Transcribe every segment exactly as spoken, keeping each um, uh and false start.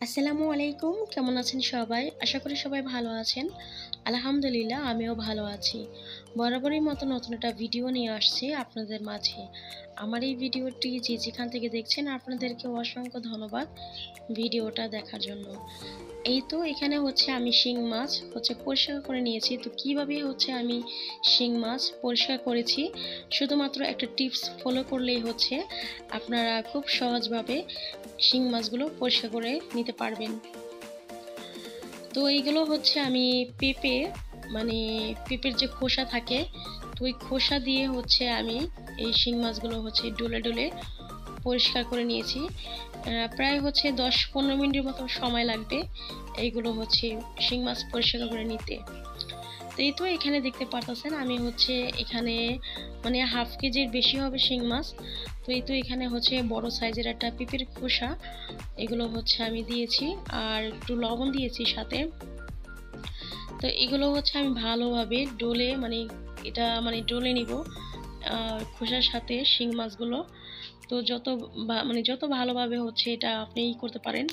আসসালামু আলাইকুম। কেমন আছেন সবাই? আশা করি সবাই ভালো আছেন। আলহামদুলিল্লাহ আমিও ভালো আছি। বরাবরই মতো নতুন একটা ভিডিও নিয়ে আসছি আপনাদের মাঝে। আমার এই ভিডিওটি যে যেখান থেকে দেখছেন আপনাদেরকে অসংখ্য ধন্যবাদ ভিডিওটা দেখার জন্য। এই তো এখানে হচ্ছে আমি শিং মাছ হচ্ছে পরিষ্কার করে নিয়েছি। তো কিভাবে হচ্ছে আমি শিং মাছ পরিষ্কার করেছি শুধুমাত্র একটা টিপস ফলো করলেই হচ্ছে আপনারা খুব সহজভাবে শিং মাছগুলো পরিষ্কার করে নিতে পারবেন। তো এইগুলো হচ্ছে আমি পেঁপে মানে পেঁপের যে খোসা থাকে তো ওই খোসা দিয়ে হচ্ছে আমি এই শিং মাছগুলো হচ্ছে ডলে ডলে পরিষ্কার করে নিয়েছি। প্রায় হচ্ছে দশ পনেরো মিনিটের মতো সময় লাগবে এইগুলো হচ্ছে শিং মাছ পরিষ্কার করে নিতে। তো এই তো এখানে দেখতে পারতেছেন আমি হচ্ছে এখানে মানে হাফ কেজির বেশি হবে শিং মাছ। তো এই তো এখানে হচ্ছে বড় সাইজের একটা পেঁপের খোসা এগুলো হচ্ছে আমি দিয়েছি আর একটু লবণ দিয়েছি সাথে। তো এগুলো হচ্ছে আমি ভালোভাবে ডলে মানে এটা মানে ডলে নিব খোসার সাথে শিং মাছগুলো। তো যত মানে যত ভালোভাবে হচ্ছে এটা আপনি ই করতে পারেন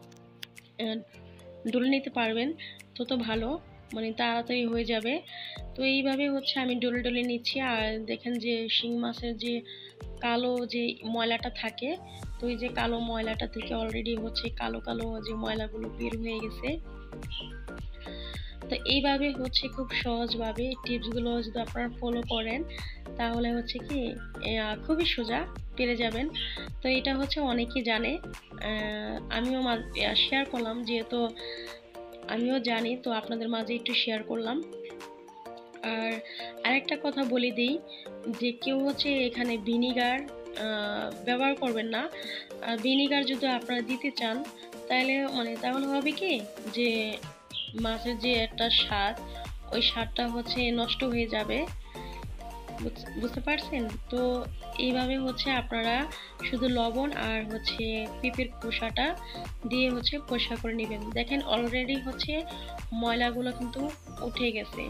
ডলে নিতে পারবেন তত ভালো মানে তাড়াতাড়ি হয়ে যাবে। তো এইভাবে হচ্ছে আমি ডলে ডলে নিচ্ছি। আর দেখেন যে শিং মাছের যে কালো যে ময়লাটা থাকে তো এই যে কালো ময়লাটা থেকে অলরেডি হচ্ছে কালো কালো যে ময়লাগুলো বের হয়ে গেছে। তো এইভাবে হচ্ছে খুব সহজভাবে টিপসগুলো যদি আপনারা ফলো করেন তাহলে হচ্ছে কি খুবই সোজা পেরে যাবেন। তো এটা হচ্ছে অনেকেই জানে, আমিও শেয়ার করলাম যেহেতু আমিও জানি তো আপনাদের মাঝে একটু শেয়ার করলাম। আর আরেকটা কথা বলে দিই যে কেউ হচ্ছে এখানে ভিনিগার ব্যবহার করবেন না। ভিনিগার যদি আপনারা দিতে চান তাহলে মানে তাহলে হবে কি যে মাছের যে একটা স্বাদ ওই স্বাদটা হচ্ছে নষ্ট হয়ে যাবে, বুঝতে পারছেন? তো এইভাবে হচ্ছে আপনারা শুধু লবণ আর হচ্ছে পেঁপের খোসাটা দিয়ে হচ্ছে পরিষ্কার করে নেবেন। দেখেন অলরেডি হচ্ছে ময়লাগুলো কিন্তু উঠে গেছে।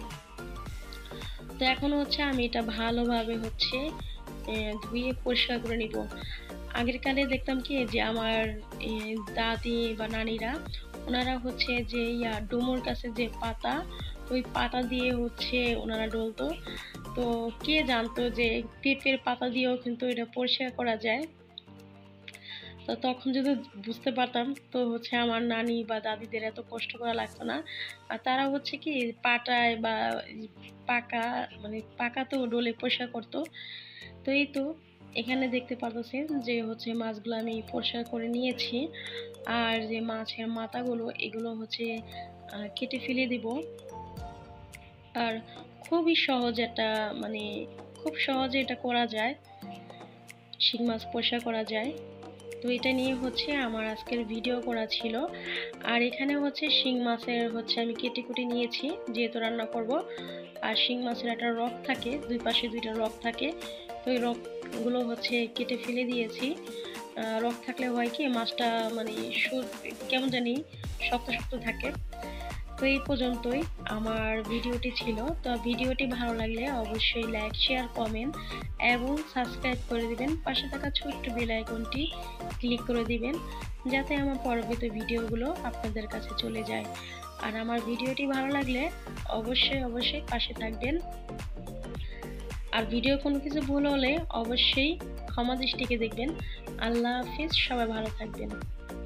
তো এখন হচ্ছে আমি এটা ভালোভাবে হচ্ছে ধুয়ে পরিষ্কার করে নিব। আগের কালে দেখতাম কি যে আমার দাদি বা নানিরা ওনারা হচ্ছে যে ইয়া ডুমুর গাছের যে পাতা ওই পাতা দিয়ে হচ্ছে ওনারা ডলতো। তো কে জানতো যে পেঁপের পাতা দিয়েও কিন্তু এটা পরিষ্কার করা যায়। তো তখন যদি বুঝতে পারতাম তো হচ্ছে আমার নানি বা দাদিদের এত কষ্ট করা লাগতো না। আর তারা হচ্ছে কি পাটায় বা পাকা মানে পাকাতেও ডলে পরিষ্কার করতো। তো এই তো এখানে দেখতে পাচ্ছেন যে হচ্ছে মাছগুলো আমি পরিষ্কার করে নিয়েছি। আর যে মাছের মাথাগুলো এগুলো হচ্ছে কেটে ফেলে দিব। আর খুবই সহজ একটা মানে খুব সহজে এটা করা যায়, শিং মাছ পরিষ্কার করা যায়। তো এটা নিয়ে হচ্ছে আমার আজকের ভিডিও করা ছিল। আর এখানে হচ্ছে শিং মাছের হচ্ছে আমি কেটে কুটে নিয়েছি যেহেতু রান্না করব। আর শিং মাছের একটা রক থাকে, দুই পাশে দুইটা রক থাকে। তো এই রকগুলো হচ্ছে কেটে ফেলে দিয়েছি। রক থাকলে হয় কি মাছটা মানে কেমন জানি শক্ত শক্ত থাকে। তো এই পর্যন্তই আমার ভিডিওটি ছিল। তো ভিডিওটি ভালো লাগলে অবশ্যই লাইক শেয়ার কমেন্ট এবং সাবস্ক্রাইব করে দিবেন। পাশে থাকা ছোট্ট বেল আইকনটি ক্লিক করে দিবেন যাতে আমার পরবর্তী ভিডিওগুলো আপনাদের কাছে চলে যায়। আর আমার ভিডিওটি ভালো লাগলে অবশ্যই অবশ্যই পাশে থাকবেন। আর ভিডিও কোনো কিছু ভুল হলে অবশ্যই ক্ষমা দৃষ্টিতে দেখবেন। আল্লাহ হাফিজ, সবাই ভালো থাকবেন।